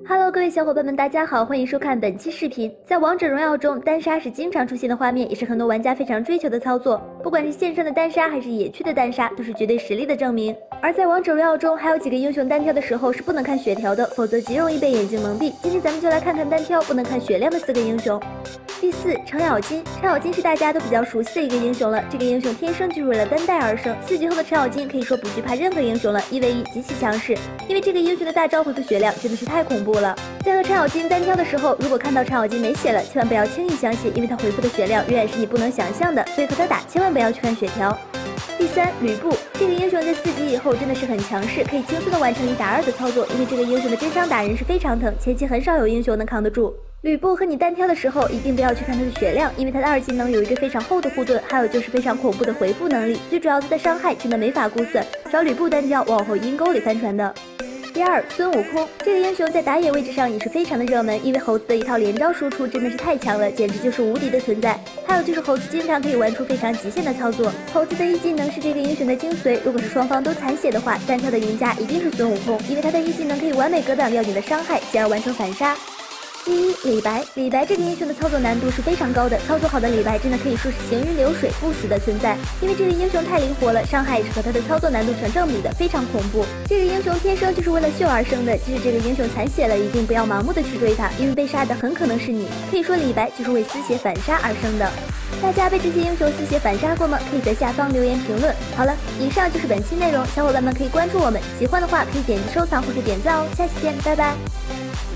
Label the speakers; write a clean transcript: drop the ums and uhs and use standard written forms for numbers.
Speaker 1: Hello，各位小伙伴们，大家好，欢迎收看本期视频。在王者荣耀中，单杀是经常出现的画面，也是很多玩家非常追求的操作。不管是线上的单杀还是野区的单杀，都是绝对实力的证明。而在王者荣耀中，还有几个英雄单挑的时候是不能看血条的，否则极容易被眼睛蒙蔽。今天咱们就来看看单挑不能看血量的4个英雄。第4，程咬金。程咬金是大家都比较熟悉的一个英雄了，这个英雄天生就是为了单带而生。4级后的程咬金可以说不惧怕任何英雄了，1v1极其强势。因为这个英雄的大招回复血量真的是太恐怖了。在和程咬金单挑的时候，如果看到程咬金没血了，千万不要轻易相信，因为他回复的血量远远是你不能想象的，所以和他打千万不要去看血条。第3，吕布。这个英雄在4级以后真的是很强势，可以轻松的完成1打2的操作，因为这个英雄的真伤打人是非常疼，前期很少有英雄能扛得住。吕布和你单挑的时候，一定不要去看他的血量，因为他的2技能有一个非常厚的护盾，还有就是非常恐怖的回复能力，最主要他的伤害真的没法估算，找吕布单挑往后阴沟里翻船的。第2，孙悟空。这个英雄在打野位置上也是非常的热门，因为猴子的一套连招输出真的是太强了，简直就是无敌的存在。还有就是猴子经常可以玩出非常极限的操作。猴子的1技能是这个英雄的精髓，如果是双方都残血的话，单挑的赢家一定是孙悟空，因为他的1技能可以完美格挡掉你的伤害，进而完成反杀。第1，李白。李白这个英雄的操作难度是非常高的，操作好的李白真的可以说是行云流水不死的存在，因为这个英雄太灵活了，伤害也是和他的操作难度成正比的，非常恐怖。这个英雄天生就是为了秀而生的，即使这个英雄残血了，一定不要盲目的去追他，因为被杀的很可能是你。可以说李白就是为丝血反杀而生的。大家被这些英雄丝血反杀过吗？可以在下方留言评论。好了，以上就是本期内容，小伙伴们可以关注我们，喜欢的话可以点击收藏或者点赞哦。下期见，拜拜。